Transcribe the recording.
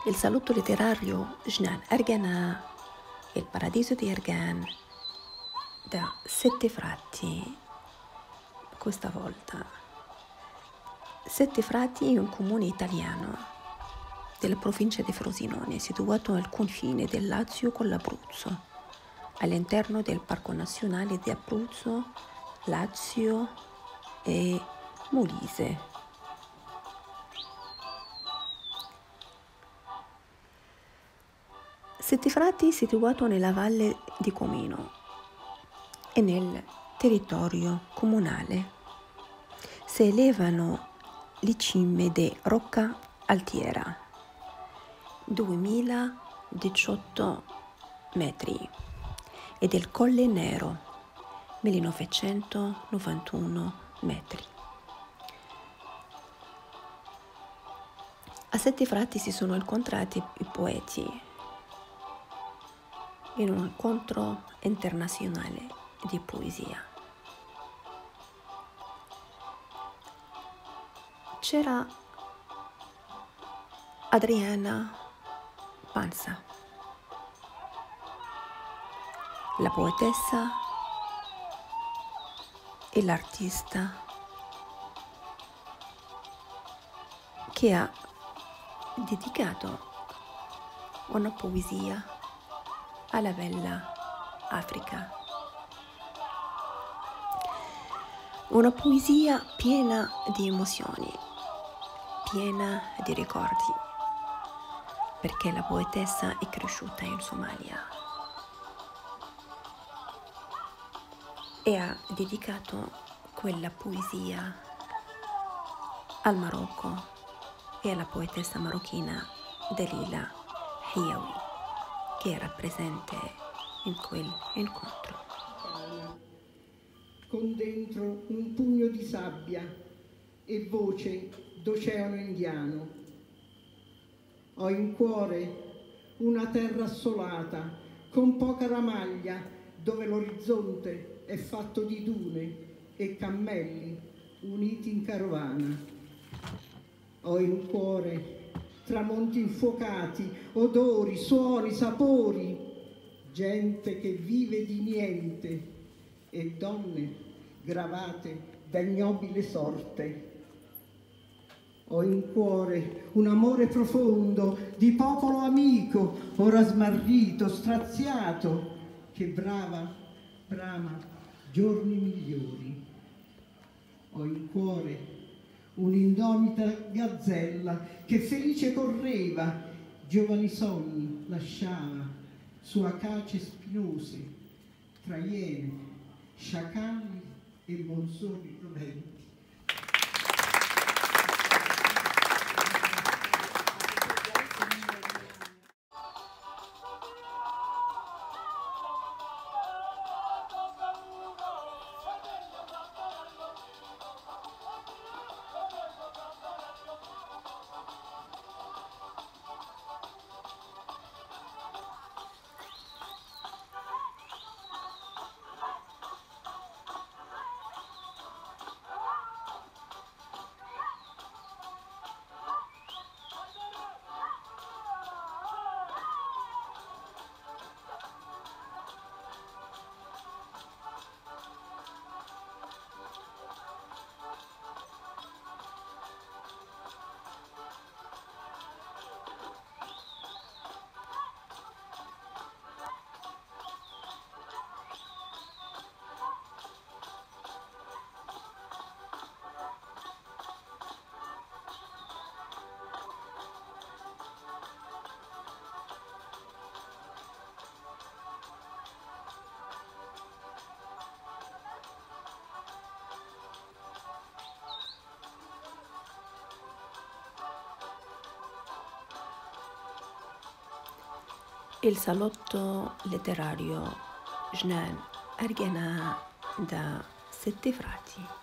Il salotto letterario Jnane Ergana, il paradiso di Ergan, da 7 frati, questa volta. 7 frati è un comune italiano della provincia di Frosinone, situato al confine del Lazio con l'Abruzzo, all'interno del Parco Nazionale di Abruzzo, Lazio e Molise. Sette Frati, situato nella valle di Comino e nel territorio comunale, si elevano le cime di Rocca Altiera, 2018 metri, e del Colle Nero, 1991 metri. A Sette Frati si sono incontrati i poeti in un incontro internazionale di poesia. C'era Adriana Pansa, la poetessa e l'artista che ha dedicato una poesia alla bella Africa. Una poesia piena di emozioni, piena di ricordi, perché la poetessa è cresciuta in Somalia e ha dedicato quella poesia al Marocco e alla poetessa marocchina Dalila Hiyawi, che era presente in quell'incontro. Con dentro un pugno di sabbia e voce d'oceano indiano. Ho in cuore una terra assolata, con poca ramaglia, dove l'orizzonte è fatto di dune e cammelli uniti in carovana. Ho in cuore tramonti infuocati, odori, suoni, sapori, gente che vive di niente e donne gravate da ignobile sorte. Ho in cuore un amore profondo di popolo amico, ora smarrito, straziato, che brama giorni migliori. Ho in cuore un'indomita gazzella che felice correva, giovani sogni lasciava su acacie spinose, tra iene, sciacalli e monsoni roventi. Il salotto letterario Jnane Ergana, da 7 Frati.